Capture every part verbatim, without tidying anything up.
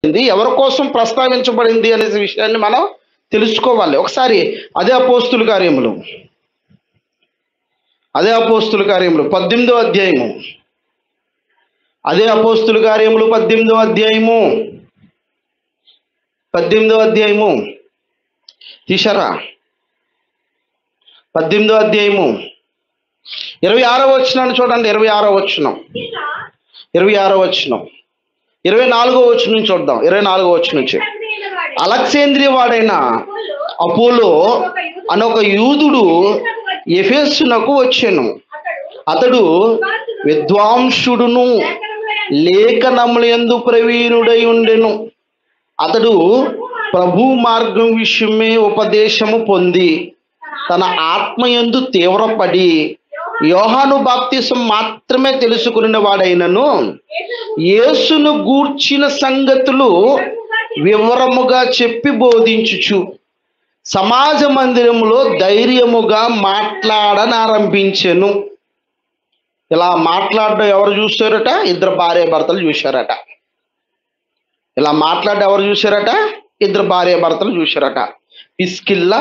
ఎవరి కోసం ప్రస్తావించబడింది అనే విషయాన్ని మనం తెలుసుకోవాలి. ఒకసారి అదే అపోస్తుల కార్యములు అదే అపోస్తుల కార్యములు పద్దెనిమిదో అధ్యాయము అదే అపోస్తుల కార్యములు పద్దెనిమిదో అధ్యాయము పద్దెనిమిదో అధ్యాయము తీశారా? పద్దెనిమిదో అధ్యాయము ఇరవై ఆరో వచనాన్ని చూడండి. ఇరవై ఆరో వచనం ఇరవై ఆరో వచనం ఇరవై నాలుగో వచనం నుంచి చూద్దాం. ఇరవై నాలుగో వచనం నుంచి అలెగ్జాంద్రియ వాడైన అపోలో అనొక యూదుడు ఎఫెసునకు వచ్చెను. అతడు విద్వాంసుడును లేఖనముల యందు ప్రవీణుడై ఉండెను. అతడు ప్రభు మార్గం విషయమే ఉపదేశము పొంది తన ఆత్మయందు తీవ్రపడి యోహాను బాప్తిసం మాత్రమే తెలుసుకున్న వాడైనను యేసును గూర్చిన సంగతులు వివరముగా చెప్పి బోధించుచు సమాజ మందిరములో ధైర్యముగా మాట్లాడనారంభించెను. ఇలా మాట్లాడడం ఎవరు చూశారట? ఇద్దరు భార్య భర్తలు చూశారట. ఇలా మాట్లాడడం ఎవరు చూశారట? ఇద్దరు భార్య భర్తలు చూశారట. పిస్కిల్లా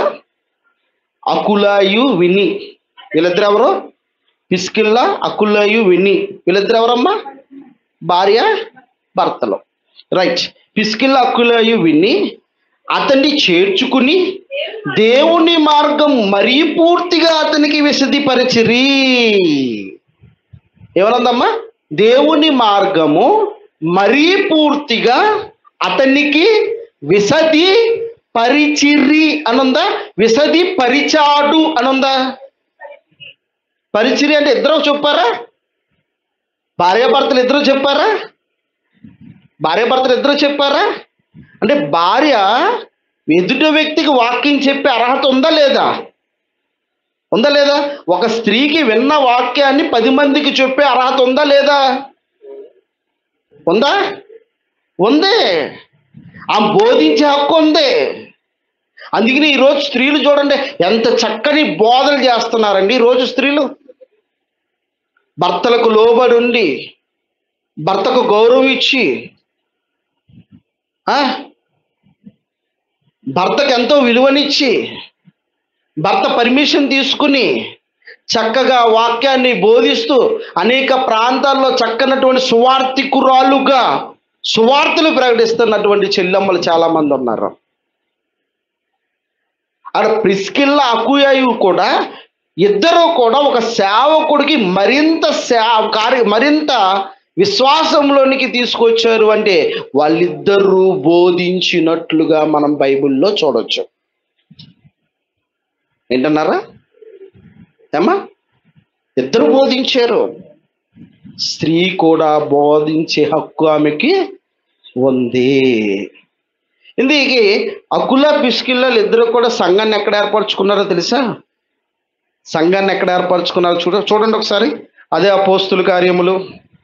అకులాయు విని. వీళ్ళిద్దరు ఎవరు? పిస్కిల్లా అకులాయు విని. వీళ్ళిద్దరు ఎవరమ్మా? భార్య భర్తలు. రైట్. పిస్కిల్లా అకులాయు విని అతన్ని చేర్చుకుని దేవుని మార్గం మరీ పూర్తిగా అతనికి విశదీపరిచిరి. ఏమన్నదమ్మా? దేవుని మార్గము మరీ పూర్తిగా అతనికి విశది పరిచిరి అనుందా? విశది పరిచాడు అనుందా? పరిచిరి అంటే ఇద్దరు చెప్పారా? భార్యాభర్తలు ఇద్దరు చెప్పారా? భార్యాభర్తలు ఇద్దరు చెప్పారా? అంటే భార్య ఎదుటి వ్యక్తికి వాక్యం చెప్పే అర్హత ఉందా లేదా? ఉందా లేదా? ఒక స్త్రీకి విన్న వాక్యాన్ని పది మందికి చెప్పే అర్హత ఉందా లేదా? ఉందా? ఉంది. ఆ బోధించే హక్కు ఉంది. అందుకని ఈరోజు స్త్రీలు చూడండి ఎంత చక్కని బోధలు చేస్తున్నారండి. ఈరోజు స్త్రీలు భర్తలకు లోబడి ఉండి భర్తకు గౌరవం ఇచ్చి భర్తకు ఎంతో విలువనిచ్చి భర్త పర్మిషన్ తీసుకుని చక్కగా వాక్యాన్ని బోధిస్తూ అనేక ప్రాంతాల్లో చక్కనటువంటి సువార్థికురాలుగా సువార్తలు ప్రకటిస్తున్నటువంటి చెల్లెమ్మలు చాలా మంది ఉన్నారు. అక్కడ ప్రిస్కిల్లా అకుయాయు కూడా ఇద్దరు కూడా ఒక సేవకుడికి మరింత సేవ కార్య మరింత విశ్వాసంలోనికి తీసుకొచ్చారు. అంటే వాళ్ళిద్దరూ బోధించినట్లుగా మనం బైబిల్లో చూడొచ్చు. ఏంటన్నారా ఏమా? ఇద్దరు బోధించారు. స్త్రీ కూడా బోధించే హక్కు ఆమెకి ఉంది. ఇందుకే అకుల పిస్కిల్లాలు ఇద్దరు కూడా సంఘాన్ని ఎక్కడ ఏర్పరచుకున్నారో తెలుసా? సంఘాన్ని ఎక్కడ ఏర్పరచుకున్నారో చూడ చూడండి ఒకసారి. అదే అపోస్తుల కార్యములు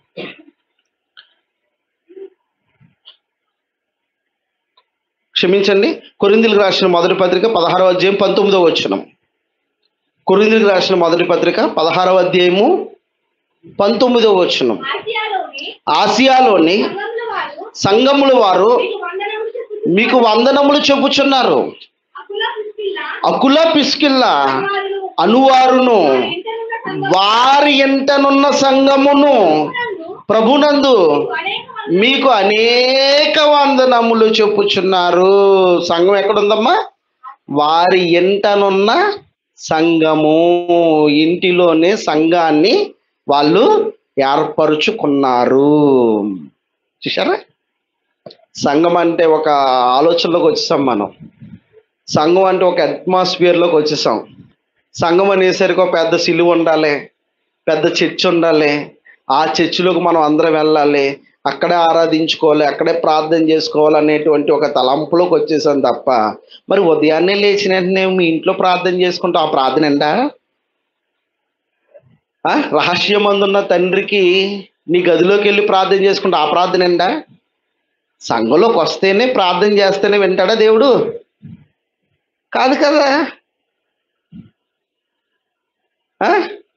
క్షమించండి కొరింథీయులకు రాసిన మొదటి పత్రిక పదహారవ అధ్యాయం పంతొమ్మిదవ వచనం. కొరింథీయులకు రాసిన మొదటి పత్రిక పదహారవ అధ్యాయము పంతొమ్మిదవ వచనం. ఆసియాలోని సంఘముల వారు మీకు వందనములు చెప్పుచున్నారు. అకుల పిస్కిల్లా అనువారును వారి ఎంటనున్న సంఘమును ప్రభునందు మీకు అనేక వందనములు చెప్పుచున్నారు. సంఘం ఎక్కడుందమ్మా? వారి ఎంటనున్న సంఘము. ఇంటిలోనే సంఘాన్ని వాళ్ళు ఏర్పరుచుకున్నారు. చూసారా? సంఘం అంటే ఒక ఆలోచనలోకి వచ్చేసాం మనం. సంఘం అంటే ఒక అట్మాస్ఫియర్లోకి వచ్చేసాం. సంఘం అనేసరికి ఒక పెద్ద సిలువ ఉండాలి, పెద్ద చర్చ్ ఉండాలి, ఆ చర్చిలోకి మనం అందరం వెళ్ళాలి, అక్కడే ఆరాధించుకోవాలి, అక్కడే ప్రార్థన చేసుకోవాలి అనేటువంటి ఒక తలంపులోకి వచ్చేసాం తప్ప మరి ఉదయాన్నే లేచిన వెంటనే మీ ఇంట్లో ప్రార్థన చేసుకుంటాం. ఆ ప్రార్థన ఏంటా? రహస్యమందున్న తండ్రికి నీ గదిలోకి వెళ్ళి ప్రార్థన చేసుకుంటా ఆ ప్రార్థన ఏంటా? సంఘంలోకి వస్తేనే ప్రార్థన చేస్తేనే వింటాడా దేవుడు? కాదు కదా.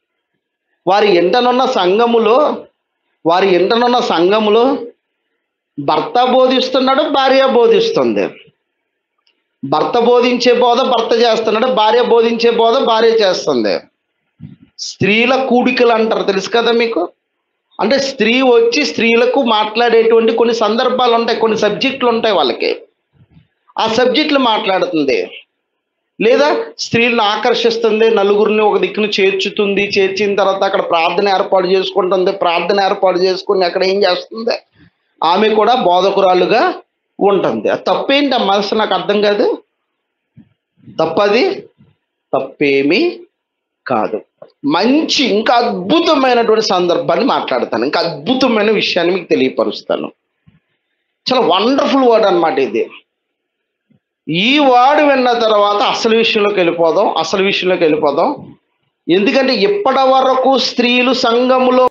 వారి ఎంటనున్న సంఘములో వారి ఎంటనున్న సంఘములో భర్త బోధిస్తున్నాడు, భార్య బోధిస్తుంది. భర్త బోధించే బోధ భర్త చేస్తున్నాడు, భార్య బోధించే బోధ భార్య చేస్తుంది. స్త్రీల కూడికలు అంటారు, తెలుసు కదా మీకు. అంటే స్త్రీ వచ్చి స్త్రీలకు మాట్లాడేటువంటి కొన్ని సందర్భాలు ఉంటాయి, కొన్ని సబ్జెక్టులు ఉంటాయి వాళ్ళకి. ఆ సబ్జెక్టులు మాట్లాడుతుంది. లేదా స్త్రీలను ఆకర్షిస్తుంది, నలుగురిని ఒక దిక్కును చేర్చుతుంది, చేర్చిన తర్వాత అక్కడ ప్రార్థన ఏర్పాటు చేసుకుంటుంది, ప్రార్థన ఏర్పాటు చేసుకుని అక్కడ ఏం చేస్తుంది, ఆమె కూడా బోధకురాలుగా ఉంటుంది. అది తప్పేంటి అమ్మా, అసలు నాకు అర్థం కాదు. తప్పది తప్పేమీ కాదు. మంచి ఇంకా అద్భుతమైనటువంటి సందర్భాన్ని మాట్లాడతాను, ఇంకా అద్భుతమైన విషయాన్ని మీకు తెలియపరుస్తాను. చాలా వండర్ఫుల్ వర్డ్ అన్నమాట ఇది. ఈ వర్డ్ విన్న తర్వాత అసలు విషయంలోకి వెళ్ళిపోదాం అసలు విషయంలోకి వెళ్ళిపోదాం ఎందుకంటే ఇప్పటి వరకు స్త్రీలు సంఘములో